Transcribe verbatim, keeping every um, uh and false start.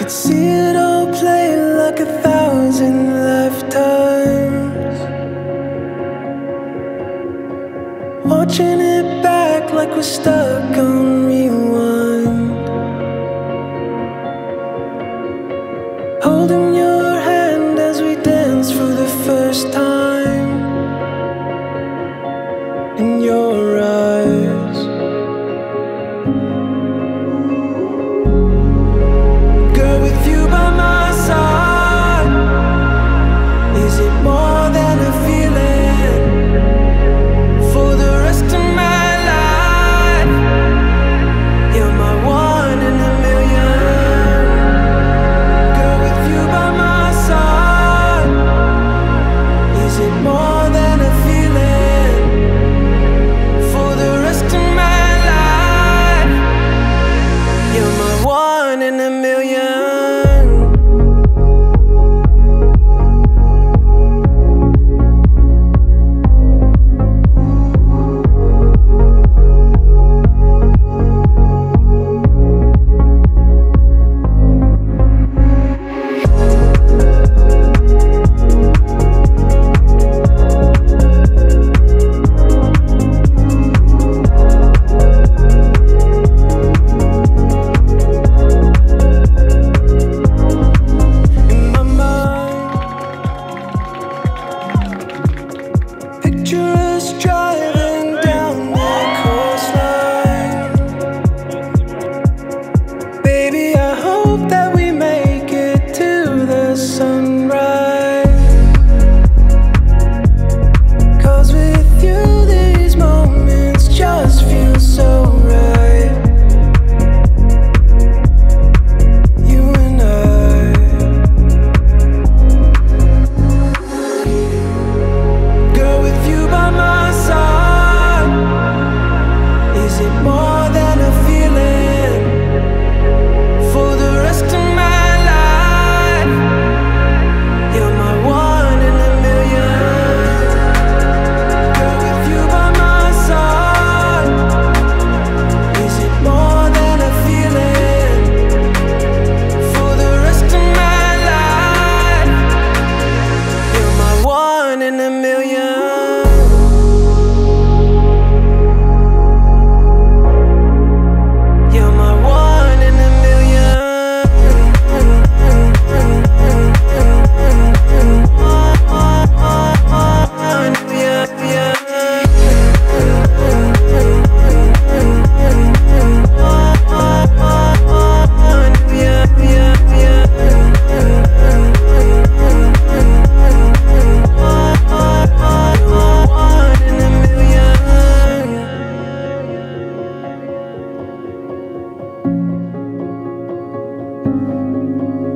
see it all play like a thousand lifetimes, watching it back like we're stuck on rewind, holding your hand as we dance for the first time in your eyes. Girl, with you by my side, is it more than a feeling? For the rest of my life, you're my one in a million. Girl, with you by my side, is it more than a feeling? For the rest of my life, you're my one in a million. Picture us driving down the coastline. Baby, I hope that we make it to the sunrise. 'Cause with you these moments just feel so right. You and I. Girl, with you by my side, is it more than a feeling? For the rest of my life, you're my one in a million. Girl, with you by my side, is it more than a feeling? For the rest of my life, you're my one in a million. You're my one in a million. Yeah, yeah. One in a million.